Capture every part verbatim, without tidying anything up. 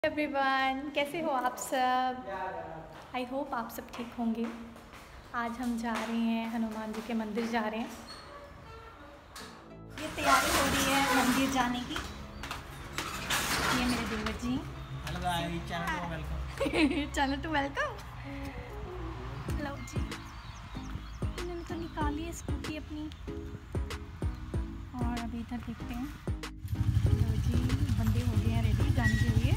Everyone, कैसे हो आप सब। आई होप आप सब ठीक होंगे। आज हम जा रहे हैं हनुमान जी के मंदिर जा रहे हैं। ये तैयारी हो रही है मंदिर जाने की। ये मेरे देवर जी। Hello guys, channel to welcome. Channel to welcome. Hello जी। इन्होंने तो निकाली है स्कूटी अपनी और अभी इधर देखते हैं। हेलो जी, बंदे हो गए हैं रेडी जाने के लिए।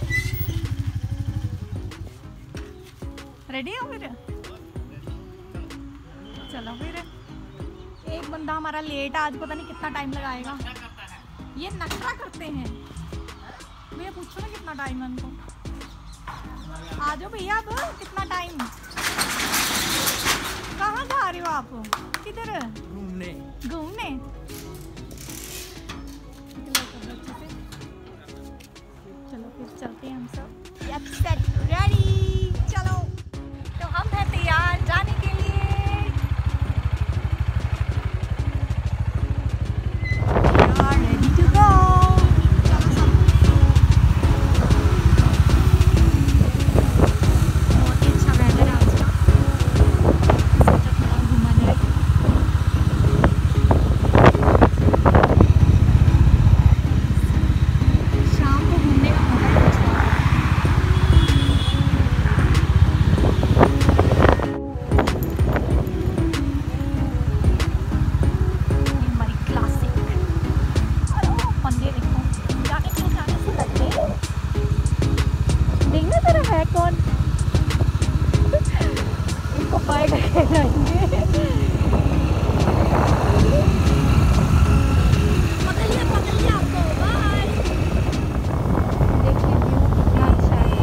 रेडी हो फिर चलो। फिर एक बंदा हमारा लेट, आज पता नहीं कितना टाइम लगाएगा। ये नखरा करते हैं। भैया पूछो ना कितना टाइम है उनको। आ जाओ भैया, अब कितना टाइम। कहाँ जा रहे हो आप? किधर? घूमने घूमने। चलो फिर चलते हैं हम सब। रेडी, चलो। तो हम हैं तैयार जाने के लिए। We are ready to go. बहुत ही अच्छा वेदर है आज का। सोचा थोड़ा घूमा जाए। शाम को घूमने का मजा कुछ और है। कौन इनको बाय करके जाएंगे। पकड़ लिया पकड़ लिया आपको। बाय। देखिए व्यू कितना अच्छा है।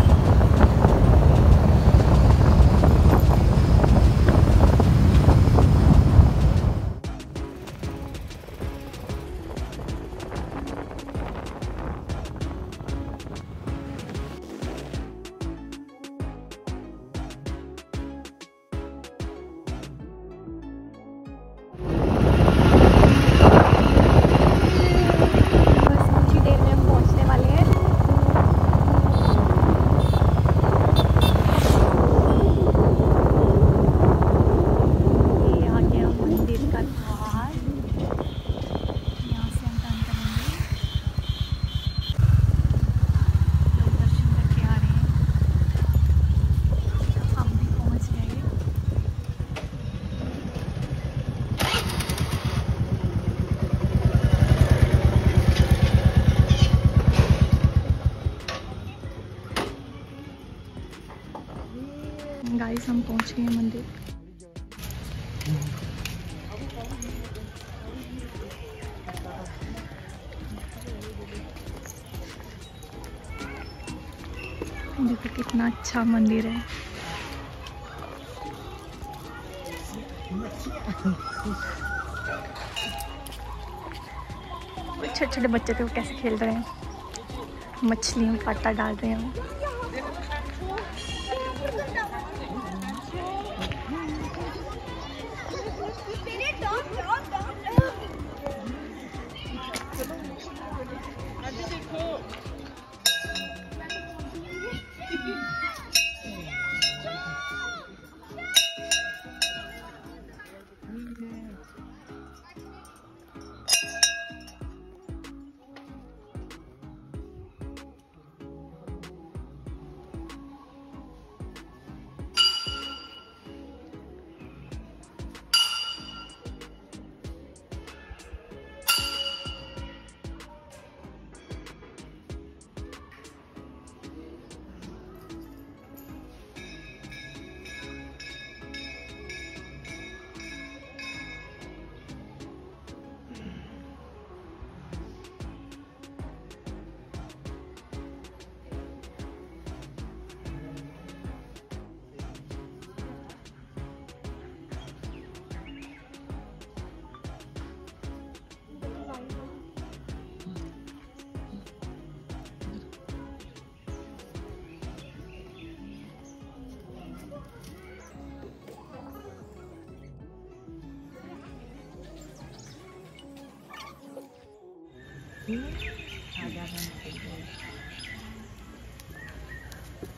गाइस हम पहुंच गए हैं मंदिर। देखो कितना अच्छा मंदिर है। छोटे छोटे बच्चे थे वो कैसे खेल रहे हैं। मछलियों में कांटा डाल रहे हैं।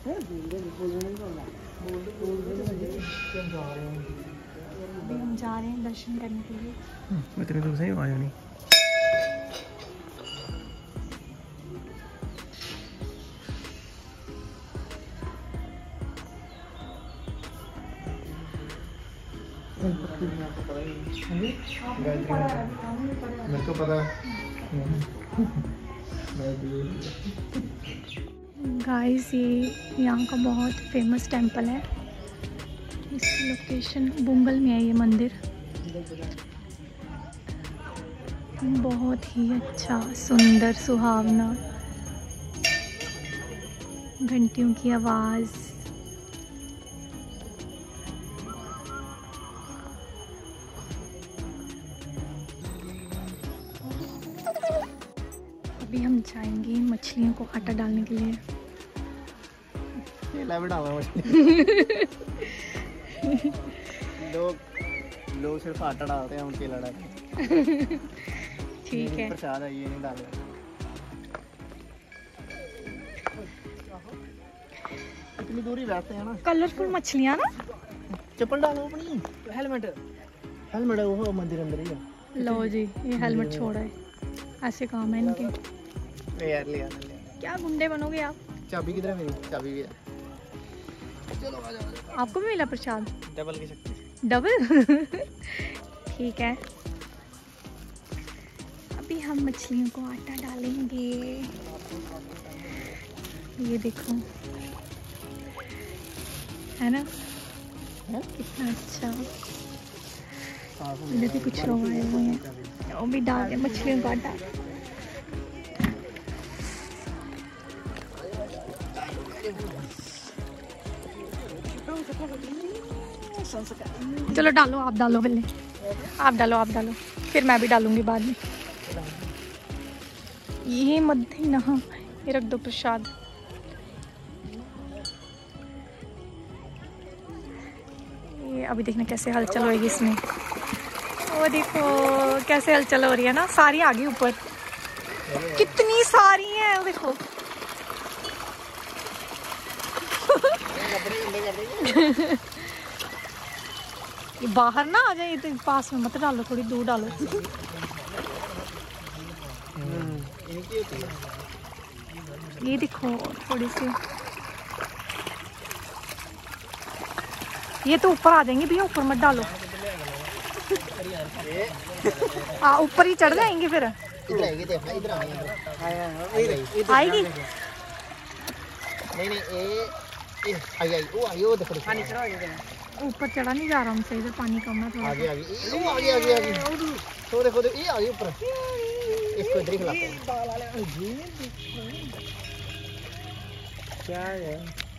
अभी हम जा रहे हैं दर्शन करने के लिए। इतनी दूर से ही आया नहीं। मेरे को पता गाइस, ये यहाँ का बहुत फेमस टेंपल है। इसकी लोकेशन बुंगल में है। ये मंदिर बहुत ही अच्छा, सुंदर, सुहावना, घंटियों की आवाज़। अभी हम जाएंगे मछलियों को आटा डालने के लिए। लोग लोग सिर्फ आटा डालते हैं, उनके लड़ा ठीक है, प्रसाद है, ये नहीं डाल रहे। इतनी दूरी वैसे है ना। कलरफुल मछलियाँ ना। चप्पल डालो अपनी। हेलमेट हेलमेट है वो मंदिर अंदर ही है। लो जी, ये हेलमेट छोड़ा है। ऐसे काम है इनके। ले यार ले यार ले। क्या गुंडे बनोगे आप। चाबी किधर है मेरी? चाबी भी है। चलो आ जाओ। आपको भी मिला प्रसाद? डबल की शक्ति। डबल ठीक है। अभी हम मछलियों को आटा डालेंगे। ये देखो, है ना, है? कितना अच्छा। इधर भी कुछ लोग आए हुए हैं, वो भी डाल रहे मछलियों को आटा। चलो डालो, आप डालो पहले। आप डालो, आप डालो, फिर मैं भी डालूंगी बाद में। ये मत देना, ये रख दो प्रसाद। ये अभी देखना कैसे हलचल होगी इसमें। वो देखो कैसे हलचल हो रही है ना, सारी आ गई ऊपर, कितनी सारी हैं, वो देखो। ये बाहर ना आ जाए, तो पास में मत डालो, थोड़ी दूर डालो। ये देखो थोड़ी सी, ये तो ऊपर आ जाएंगे भैया, ऊपर मत डालो। हाँ, ऊपर ही चढ़ जाएंगे फिर। इधर आएगी, देखना इधर आएगी। आएगी नहीं नहीं, ए ए आई आई वो आई, वो देखो पानी चढ़ा गया। ऊपर चढ़ा नहीं जा रहा हमसे, इधर पानी कम है थोड़ा। आगे आगे वो आगे आगे आगे तो देखो ये आ गई ऊपर। इसको इधर ही खिलाते हैं। क्या है?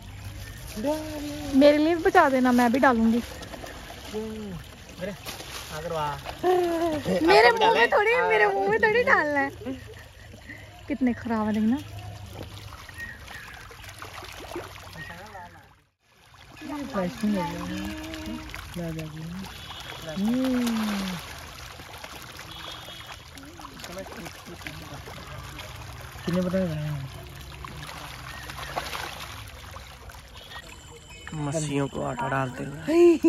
मेरे लिए भी बचा देना, मैं भी डालूंगी। अरे अगर वाह मेरे मुंह में थोड़ी मेरे मुंह में थोड़ी डालना है। कितने खराब है देखना। कितने बताए मछलियों को आटा डालते हुए।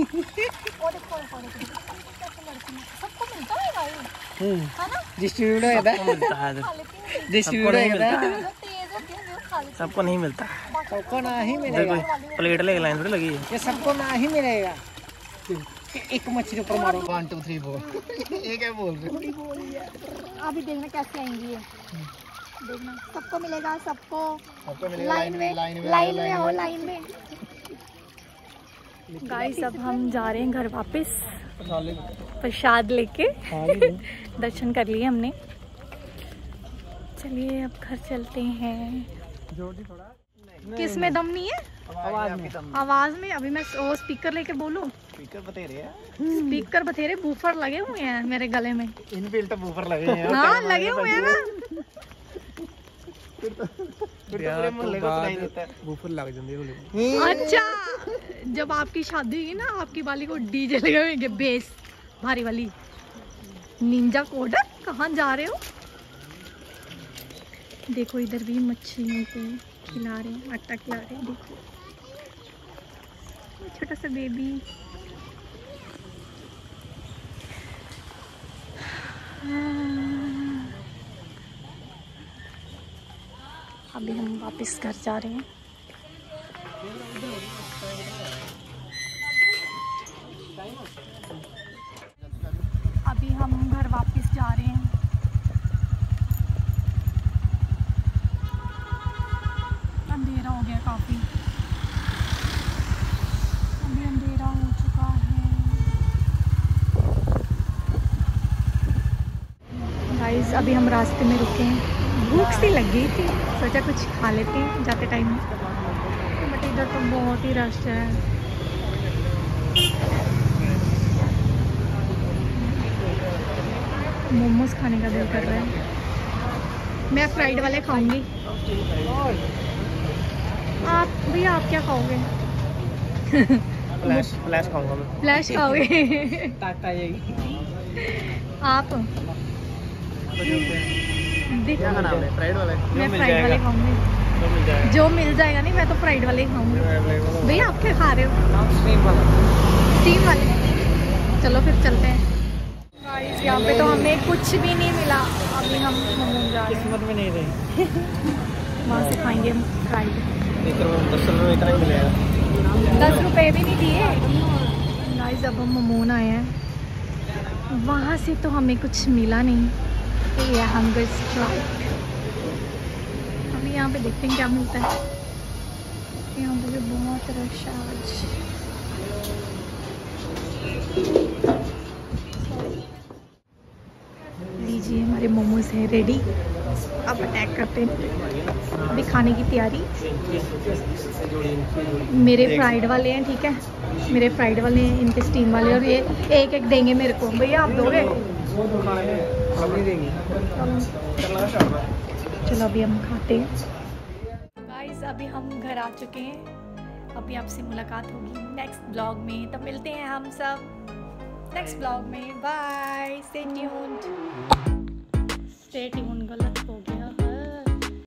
डिस्ट्रीब्यूट होता है, डिस्ट्रीब्यूट होता है, सबको नहीं मिलता। सबको ना ही मिलेगा। प्लेट लेके लाइन थोड़ी लगी है। ये सबको ना ही मिलेगा। एक मछली ऊपर मारो। वन टू थ्री बोल। ये क्या बोल रहे? अभी देखना कैसे आएंगी ये, देखना। सबको मिलेगा, सबको। सबको मिलेगा। लाइन में, लाइन में, लाइन में आओ, लाइन में। गाइस, अब हम जा रहे हैं घर वापस प्रसाद लेके। दर्शन कर लिए हमने। चलिए अब घर चलते हैं। किस में दम नहीं है? आवाज में। आवाज में। अभी मैं वो स्पीकर लेके बोलूं? स्पीकर बतेरे हैं। स्पीकर बतेरे, बूफर लगे हुए हैं मेरे गले में। इनबिल्ट बूफर लगे हैं। हाँ, लगे हुए हैं ना। पूरे मोहल्ले को सुनाई देता है। बूफर लग जाते हैं। अच्छा, जब आपकी शादी हुई ना, आपकी वाली को डीजे लगे हुए, बेस भारी वाली। निंजा कोडर, कहाँ जा रहे हो? देखो इधर भी मछलियों को खिला रहे हैं, आटा खिला रहे हैं। देखो छोटा सा बेबी। अभी हम वापस घर जा रहे हैं। अभी हम घर वापस जा रहे हैं। अंधेरा हो गया काफ़ी, अभी अंधेरा हो चुका है। गाइस अभी हम रास्ते में रुके हैं, भूख सी लग गई थी, सोचा कुछ खा लेते हैं जाते टाइम। बट इधर तो बहुत ही रश है। मोमोज खाने का दिल कर रहा है। मैं फ्राइड वाले खाऊंगी। आप भैया आप क्या खाओगे? फ्लैश फ्लैश खाऊंगा मैं। फ्लैश खाओगे? आप क्या खाना आपने? फ्राइड वाले? मैं फ्राइड वाले खाऊंगी। जो मिल जाएगा। जो मिल जाएगा नहीं, मैं तो फ्राइड वाले ही खाऊंगी। भैया आप क्या खा रहे हो? स्टीम वाला। स्टीम वाले। चलो फिर चलते हैं। गाइस यहाँ पे तो हमें कुछ भी नहीं मिला। अभी हम मोमोज जा रहे हैं। किस्मत में नहीं रही। वहाँ से खाएंगे हम फ्राइड। दस रुपये इतना ही मिलेगा। दस रुपये भी नहीं दिए। गाइस अब हम मोमोन आए हैं, वहाँ से तो हमें कुछ मिला नहीं। ये हंगर स्ट्राइक। अभी यहाँ पे देखते हैं क्या मिलता है। यहाँ पे भी बहुत रश है आज। लीजिए हमारे मोमोज हैं रेडी। अब अटैक करते हैं। अभी खाने की तैयारी। मेरे फ्राइड वाले हैं, ठीक है, मेरे फ्राइड वाले हैं, इनके स्टीम वाले, और ये एक एक देंगे मेरे को। भैया आप दोगे? चलो अभी हम खाते हैं। गाइस अभी हम घर आ चुके हैं। अभी आपसे मुलाकात होगी नेक्स्ट ब्लॉग में, तब मिलते हैं हम सब नेक्स्ट ब्लॉग में। Bye, stay tuned. Stay tuned गलत।